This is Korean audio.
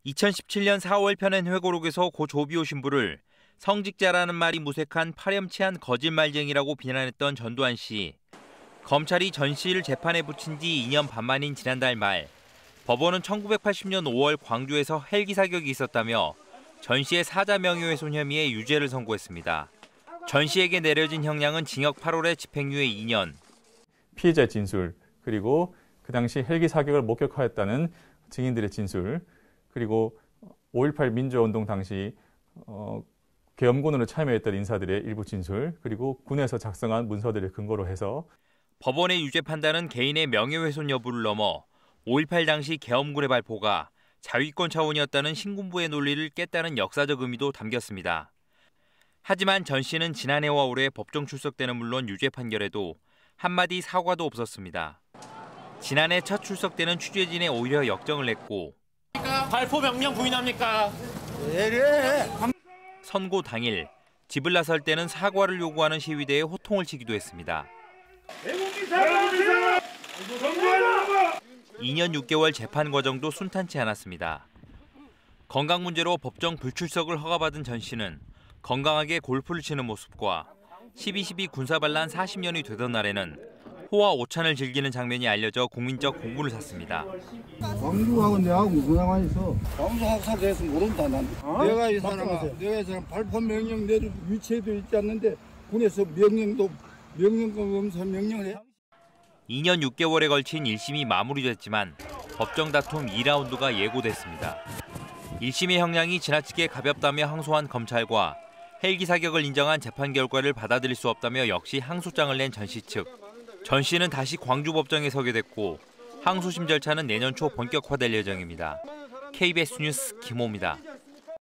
2017년 4월 펴낸 회고록에서 고 조비오 신부를 성직자라는 말이 무색한 파렴치한 거짓말쟁이라고 비난했던 전두환 씨. 검찰이 전 씨를 재판에 붙인 지 2년 반 만인 지난달 말, 법원은 1980년 5월 광주에서 헬기 사격이 있었다며 전 씨의 사자 명예훼손 혐의에 유죄를 선고했습니다. 전 씨에게 내려진 형량은 징역 8월에 집행유예 2년. 피해자 진술, 그리고 그 당시 헬기 사격을 목격하였다는 증인들의 진술, 그리고 5.18 민주화운동 당시 계엄군으로 참여했던 인사들의 일부 진술, 그리고 군에서 작성한 문서들을 근거로 해서 법원의 유죄 판단은 개인의 명예훼손 여부를 넘어 5.18 당시 계엄군의 발포가 자위권 차원이었다는 신군부의 논리를 깼다는 역사적 의미도 담겼습니다. 하지만 전 씨는 지난해와 올해 법정 출석 때는 물론 유죄 판결에도 한마디 사과도 없었습니다. 지난해 첫 출석 때는 취재진에 오히려 역정을 냈고 발포 명령 부인합니까? 선고 당일 집을 나설 때는 사과를 요구하는 시위대에 호통을 치기도 했습니다. 2년 6개월 재판 과정도 순탄치 않았습니다. 건강 문제로 법정 불출석을 허가받은 전 씨는 건강하게 골프를 치는 모습과 12.12 군사반란 40년이 되던 날에는 호와 오찬을 즐기는 장면이 알려져 국민적 공분을 샀습니다. 광주하고 내하고 무슨 상관이 있어? 광주하고 살해서 모른다 난. 내가 이 사람 발포 명령 내릴 위치에도 있지 않는데 군에서 명령도 검사 명령을 해. 2년 6개월에 걸친 1심이 마무리됐지만 법정 다툼 2라운드가 예고됐습니다. 1심의 형량이 지나치게 가볍다며 항소한 검찰과 헬기 사격을 인정한 재판 결과를 받아들일 수 없다며 역시 항소장을 낸 전 씨 측. 전 씨는 다시 광주법정에 서게 됐고 항소심 절차는 내년 초 본격화될 예정입니다. KBS 뉴스 김호입니다.